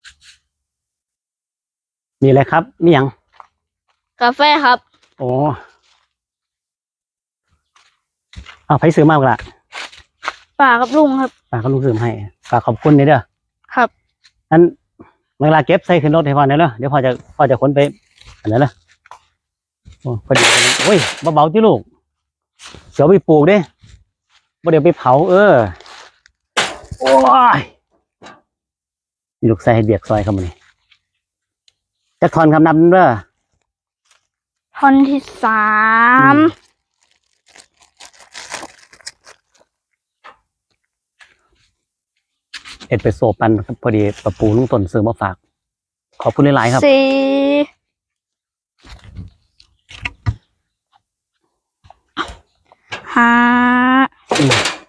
มีอะไรครับมีอย่างกาแฟครับโอ้เอาไปซื้อมากละป่ากับลุงครับฝากเขาลูกซื้อมาให้ฝากขอบคุณนี่เด้อครับนั้นเวลาเก็บใส่ขึ้นรถให้พ่อเนี่ยเนาะเดี๋ยวพ่อจะขนไปอันนั้นนะโอ้พอดีโอ้ยเบาๆที่ลูกเสียวไปปลูกเด้บ่เดี๋ยวไปเผาโอ้ยลูกใส่ให้เบียกซอยเข้ามานี่จะทอนคำนำเด้อท่อนที่3 เอ็ดไปโซปันครับพอดีปะปูลุงต้นซื้อมาฝากขอบคุณหลายๆครับ 4 5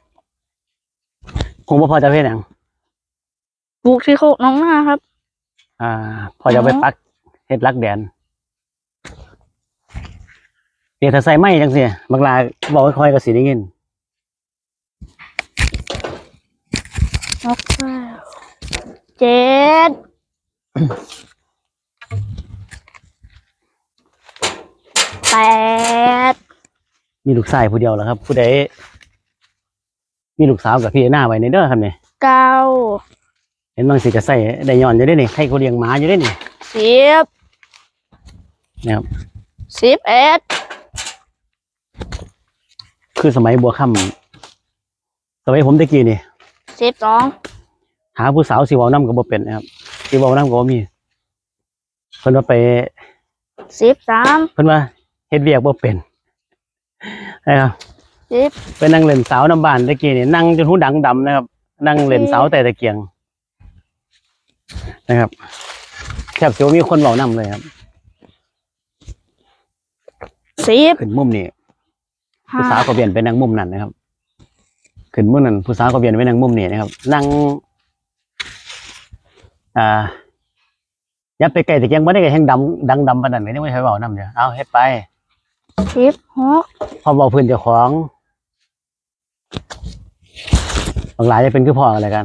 คงพอจะเพ่นอย่างปลูกที่โคกน้องนาครับพอจะไปปักเฮ็ดรักแดนเดี๋ยวถ้าใส่ไม้จังสิบางลาบอกค่อยๆก็สีได้เงิน 7 8 มีลูกชายผู้เดียวแล้วครับผู้ใดมีลูกสาวกับพี่หน้าไว้ในเด้อครับเนี่ย 9 เห็นบางสิก็ใส่ได้ย้อนอยู่ได้นี่ใครเขาเลี้ยงหมาอยู่ได้นี่ 10 นะครับ 11 คือสมัยบัวค่ำสมัยผมตะกี้นี่ 12 หาผู้สาวสิเว้านำก็บ่เป็นนะครับสิเว้านำก็บ่มีเพิ่นว่าไป 13 เพิ่นว่าเฮ็ดเวียกบ่เป็นนะครับ 10 ไปนั่งเล่นสาวน้ำบ้านตะกี้นี่นั่งจนหูดังดำนะครับนั่งเล่นสาวแต่ตะเกียงนะครับแทบจะมีคนเว้านำเลยครับ 10 ขึ้นมุมนี้ผู้สาวก็เปลี่ยนไปนั่งมุมนั้นนะครับขึ้นมุมนั้นผู้สาวก็เปลี่ยนไปนั่งมุมนี้นะครับนั่งยับไปไกลตะเกียงบ่ได้ก็แห้งดังดำปานนั้นก็ยังไม่ใช่เว้านำเด้อเอาเฮ็ดไป 16 พอเว้าพื้นเจ้าของบางหลายจะเป็นคือพ่ออะไรกัน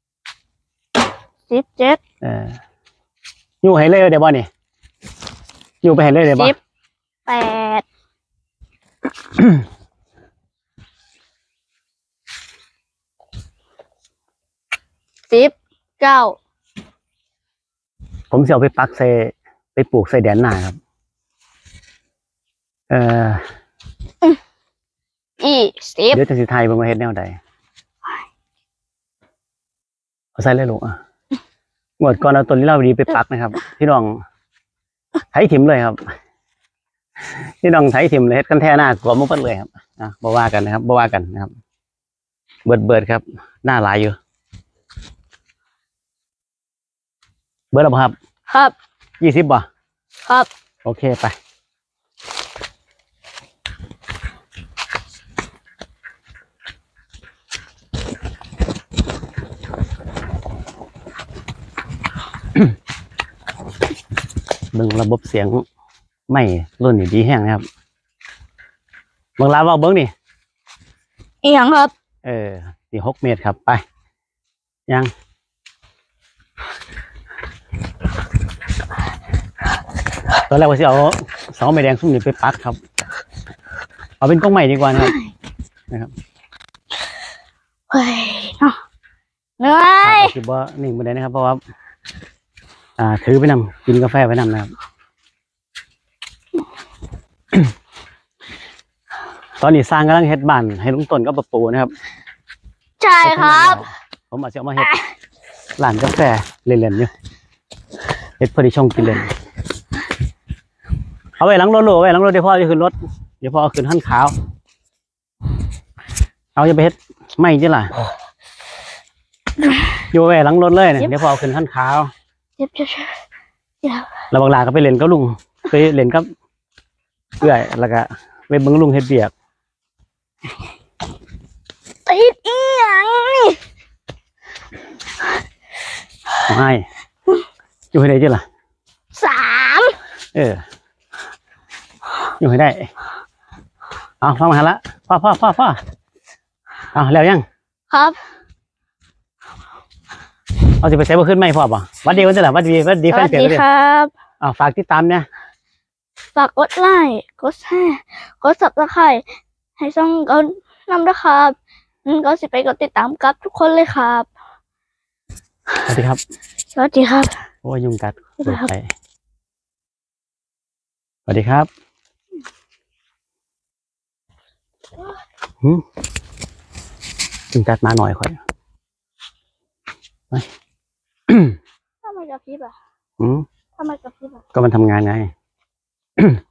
17 อยู่ให้เลยเดี๋ยวบ่นี่อยู่ไปให้เลยเดี๋ยวบ่ 18 19 ผมจะเอาไปปักใส่ไปปลูกใส่แดนหน้าครับ 20 เดี๋ยวจะสิไทยเป็นประเทศแนวใดเอาใส่เลยลูกงวดก่อนเอาต้นลีลาวดีไปปักนะครับพี่น้องไถถิ่มเลยครับพี่น้องไถถิ่มเลยเฮ็ดกันแท้หน้ากลัวมันเปิดเลยครับบ่ว่ากันนะครับบ่ว่ากันนะครับเบิดครับหน้าหลายอยู่เบิดแล้วบ่ครับครับ 20บ่ครับโอเคไปเบิ่งระบบเสียงไม่รุ่นนี้ดีแห้งนะครับเบิ่งลาว่าเบิ่งนี่อีหยังครับที่6 เมตรครับไปยังตอนแรกว่าจะเอาเสาไม้แดงสุ่มนี่ไปปักครับเอาเป็นก้องใหม่ดีกว่านะครับเฮ้ยเนาะเหนื่อยคือว่านี่ไม่ได้นะครับเพราะว่าถือไปนำกินกาแฟไปนำนะครับ ตอนนี้สร้างกำลังเฮ็ดบ้านให้ลุงต้นก็ปะปูนะครับใช่ครับผมอาจจะเอามาเฮ็ดร้านกาแฟเล่นๆอยู่เฮ็ดพอดีช่องกินเล่นเอาไว้หลังรถลูกไว้หลังรถเดี๋ยวพ่อจะขึ้นรถเดี๋ยวพ่อขึ้นขั้นขาวเอาจะไปเฮ็ดไม่ใช่ล่ะอยู่ไว้หลังรถเลยเนี่ยเดี๋ยวพ่อขึ้นขั้นขาวแล้วบางลาก็ไปเล่นกับลุงไปเล่นกับเอื้อยแล้วก็ไปเบิ่งลุงเฮ็ดเบียกติดอีหยังนี่ไม่อยู่ให้ได้จ้ะล่ะ 3 อยู่ให้ได้เอาฟังมาหันละพ่อเอาแล้วยังครับเอาสิไปใส่บ่ขึ้นไหมพ่อป่ะวัดดีกันจ้ะล่ะวัดดีสแฟวัน สเพจดีเลยครับฝากติดตามเนี่ยฝากกดไลค์กดแชร์กด Subscribe ให้ช่องเขานำด้วยครับก็สิไปกดติดตามกับทุกคนเลยครับสวัสดีครับสวัสดีครับโอ้ยยุงกัดสวัสดีครับไปสวัสดีครับยุงกัดมาหน่อยค่อยไปทำไมกับพี่อ่ะอืมทำไมกับพี่อ่ะก็มันทำงานไง